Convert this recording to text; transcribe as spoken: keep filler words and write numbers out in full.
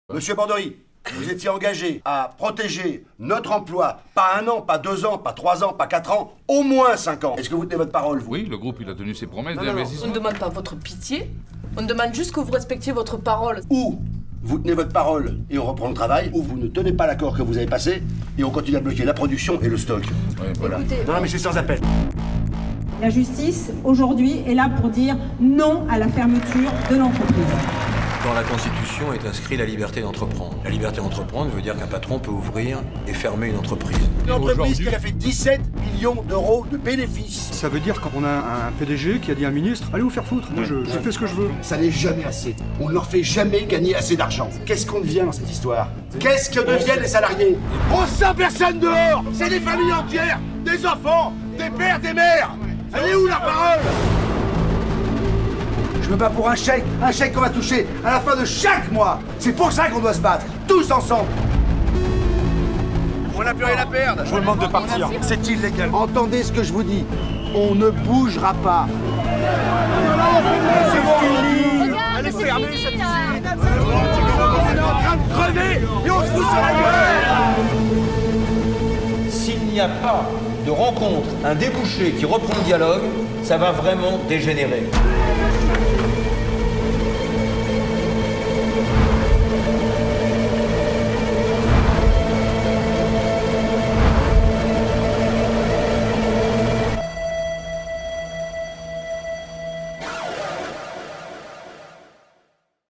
Monsieur Bordery, vous étiez engagé à protéger notre emploi, pas un an, pas deux ans, pas trois ans, pas quatre ans, au moins cinq ans. Est-ce que vous tenez votre parole, vous? Oui, le groupe, il a tenu ses promesses Non, non, non. d'investissement. On ne demande pas votre pitié, on demande juste que vous respectiez votre parole. Ou vous tenez votre parole et on reprend le travail, ou vous ne tenez pas l'accord que vous avez passé et on continue à bloquer la production et le stock. Ouais, voilà. Écoutez, Non, non, mais c'est sans appel. La justice, aujourd'hui, est là pour dire non à la fermeture de l'entreprise. Dans la Constitution est inscrit la liberté d'entreprendre. La liberté d'entreprendre veut dire qu'un patron peut ouvrir et fermer une entreprise. Une entreprise qui a fait dix-sept millions d'euros de bénéfices. Ça veut dire qu'on a un P D G qui a dit à un ministre « Allez vous faire foutre, moi je, je fais ce que je veux ». Ça n'est jamais assez. On ne leur fait jamais gagner assez d'argent. Qu'est-ce qu'on devient dans cette histoire? Qu'est-ce que deviennent les salariés? On sent personne dehors. C'est des familles entières, des enfants, des pères, des mères. Elle est où la parole? Je me bats pour un chèque, un chèque qu'on va toucher à la fin de chaque mois. C'est pour ça qu'on doit se battre, tous ensemble. On n'a plus rien à perdre. Je vous demande de partir. C'est illégal. Entendez ce que je vous dis. On ne bougera pas. C'est fini. Elle est fermée, cette usine. On est en train de crever et on se fout sur la gueule. S'il n'y a pas de rencontre, un débouché qui reprend le dialogue, ça va vraiment dégénérer.